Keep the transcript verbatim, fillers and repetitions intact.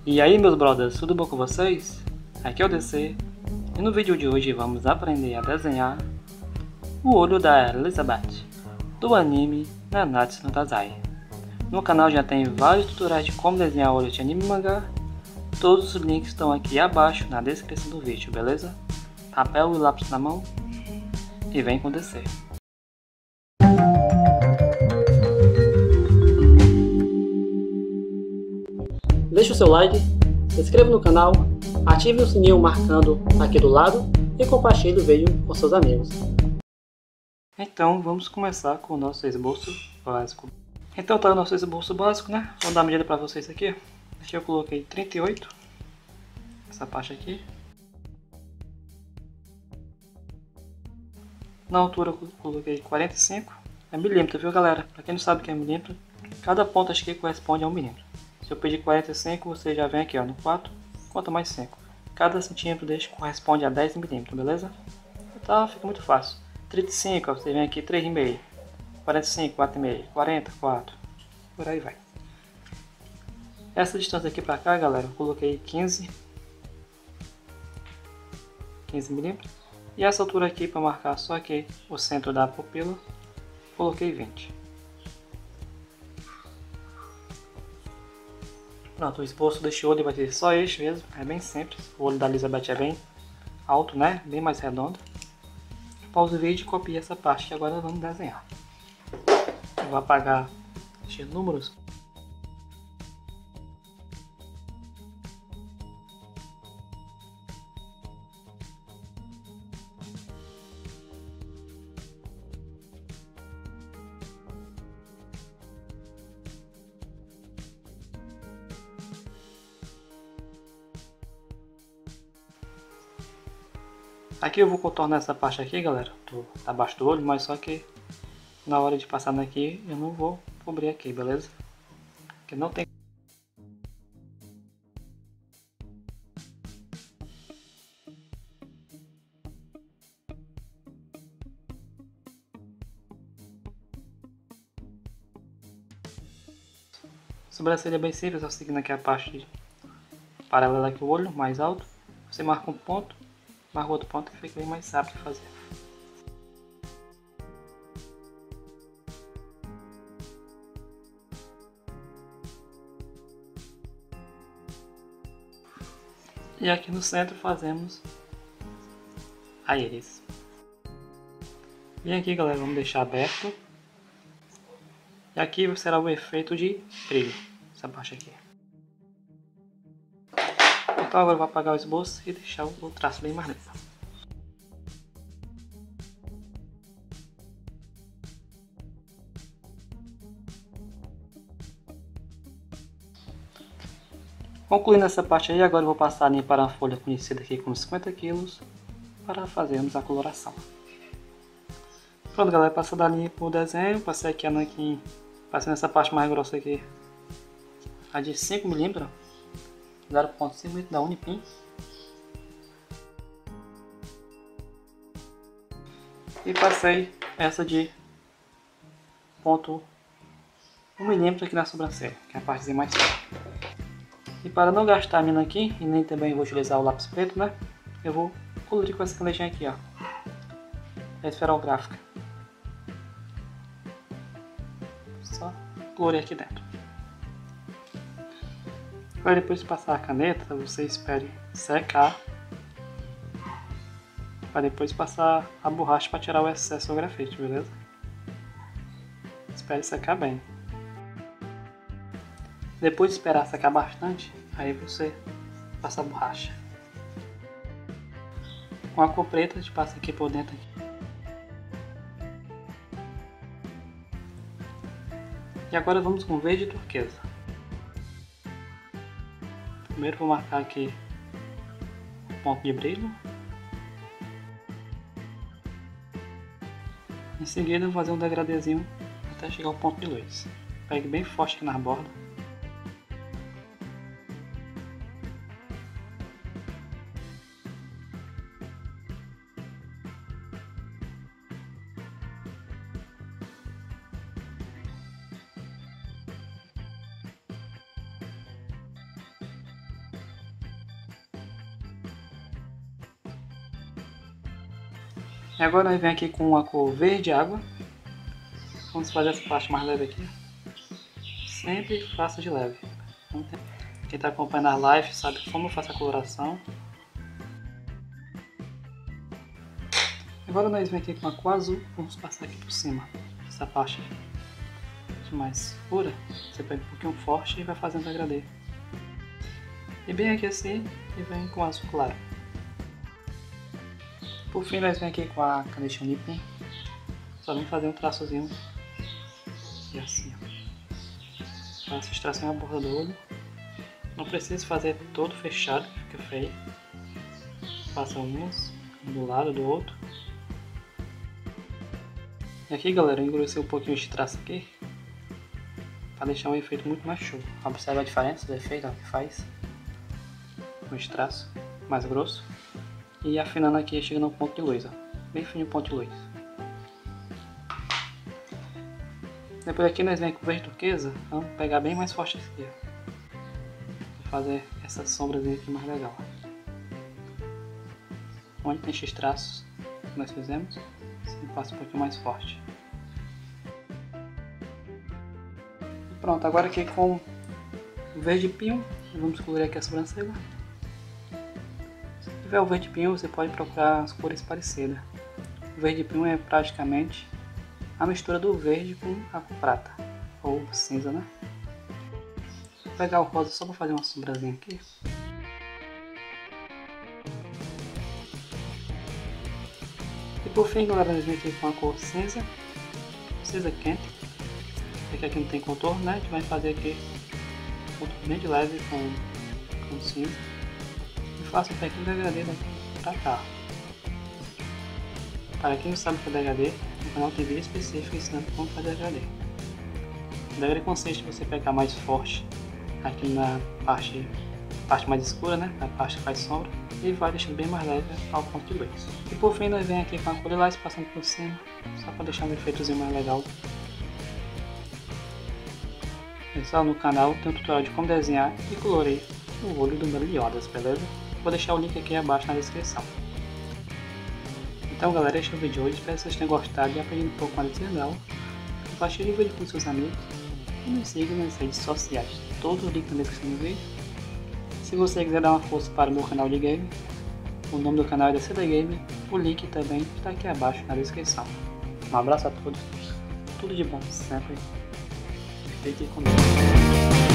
E aí, meus brothers, tudo bom com vocês? Aqui é o D C e no vídeo de hoje vamos aprender a desenhar o olho da Elizabeth do anime Nanatsu no Taizai. No canal já tem vários tutoriais de como desenhar olhos de anime e mangá. Todos os links estão aqui abaixo na descrição do vídeo, beleza? Papel e lápis na mão e vem com o D C. Deixe o seu like, se inscreva no canal, ative o sininho marcando aqui do lado e compartilhe o vídeo com seus amigos. Então vamos começar com o nosso esboço básico. Então tá o nosso esboço básico, né? Vou dar uma medida para vocês aqui. Aqui eu coloquei trinta e oito, essa parte aqui. Na altura eu coloquei quarenta e cinco, é milímetro, viu galera? Para quem não sabe o que é milímetro, cada ponto aqui corresponde a um milímetro. Se eu pedir quarenta e cinco, você já vem aqui ó, no quatro, conta mais cinco. Cada centímetro deste corresponde a dez milímetros, beleza? Então fica muito fácil. trinta e cinco, ó, você vem aqui três vírgula cinco. quarenta e cinco, quatro vírgula cinco. quarenta, quatro. Por aí vai. Essa distância aqui pra cá, galera, eu coloquei quinze. quinze milímetros. E essa altura aqui, para marcar só aqui o centro da pupila, coloquei vinte. Pronto, o esboço deste olho vai ser só este mesmo, é bem simples. O olho da Elizabeth é bem alto, né? Bem mais redondo. Pausa o vídeo e copia essa parte que agora vamos desenhar. Eu vou apagar estes números. Aqui eu vou contornar essa parte aqui, galera, do, abaixo do olho, mas só que na hora de passar daqui eu não vou cobrir aqui, beleza? Porque não tem. Sobrancelha é bem simples, só seguindo aqui a parte paralela aqui o olho, mais alto. Você marca um ponto, marca outro ponto que fica bem mais rápido de fazer. E aqui no centro fazemos a íris. E aqui, galera, vamos deixar aberto. E aqui será o efeito de brilho, essa parte aqui. Então agora eu vou apagar o esboço e deixar o traço bem mais limpo. Concluindo essa parte aí, agora eu vou passar a linha para a folha conhecida aqui como cinquenta quilos para fazermos a coloração. Pronto galera, passando a linha pro desenho, passei aqui a nanquim, passei nessa parte mais grossa aqui, a de cinco milímetros, zero ponto cinco milímetros da Unipin. E passei essa de ponto um milímetro aqui na sobrancelha, que é a partezinha mais forte. E para não gastar a mina aqui, e nem também vou utilizar o lápis preto, né? Eu vou colorir com essa canetinha aqui, ó. É esferográfica. Só colorir aqui dentro. Agora depois de passar a caneta, você espere secar. Para depois passar a borracha para tirar o excesso do grafite, beleza? Espere secar bem. Depois de esperar secar bastante, aí você passa a borracha. Com a cor preta, a gente passa aqui por dentro. E agora vamos com verde e turquesa. Primeiro vou marcar aqui o ponto de brilho. Em seguida eu vou fazer um degradezinho até chegar ao ponto de luz. Pegue bem forte aqui na borda. E agora nós vem aqui com a cor verde água. Vamos fazer essa parte mais leve aqui. Sempre faça de leve. Quem está acompanhando a live sabe como eu faço a coloração. Agora nós vem aqui com a cor azul. Vamos passar aqui por cima. Essa parte mais escura, você pega um pouquinho forte e vai fazendo degradê. E bem aqui assim, e vem com azul claro. Por fim nós vem aqui com a canetinha Nippon. Só vamos fazer um traçozinho. E assim, ó. Faça esse tracinho na borda do olho. Não precisa fazer todo fechado, que fica feio. Faça umas, um do lado do outro. E aqui, galera, eu engrossei um pouquinho de traço aqui, para deixar um efeito muito mais show. Observa a diferença do efeito ó, que faz com esse traço mais grosso. E afinando aqui, chega no ponto de luz, ó, bem fininho o ponto de luz. Depois aqui nós vem com o verde turquesa, vamos pegar bem mais forte aqui, ó. Vou fazer essa sombrazinha aqui mais legal. Onde tem esses traços que nós fizemos, você passa um pouquinho mais forte. Pronto, agora aqui com o verde pinho, vamos colorir aqui a sobrancelha. Se tiver o verde pinho, você pode procurar as cores parecidas. O verde pinho é praticamente a mistura do verde com a prata, ou cinza, né? Vou pegar o rosa só para fazer uma sombrazinha aqui. E por fim, galera, nós vamos aqui com a cor cinza, cinza quente. Porque aqui não tem contorno, né? A gente vai fazer aqui um contorno bem de leve com, com cinza. E faço um pequeno degradê daqui pra cá. Para quem não sabe o que é degradê, no canal tem vídeo específico ensinando como fazer degradê. O degradê consiste em você pegar mais forte aqui na parte, parte mais escura, né? Na parte que faz sombra. E vai deixando bem mais leve ao ponto de luz. E por fim nós vem aqui com a cor lilás passando por cima, só para deixar um efeitozinho mais legal. Pessoal, no canal tem um tutorial de como desenhar e colorir o olho do Meliodas, beleza? Vou deixar o link aqui abaixo na descrição. Então galera, este é o vídeo de hoje, espero que vocês tenham gostado e aprendido um pouco mais desse canal. Compartilhe o vídeo com seus amigos e nos siga nas redes sociais, todos os links na descrição do vídeo. Se você quiser dar uma força para o meu canal de game, o nome do canal é D C D Game, o link também está aqui abaixo na descrição. Um abraço a todos, tudo de bom sempre. Fique com Deus.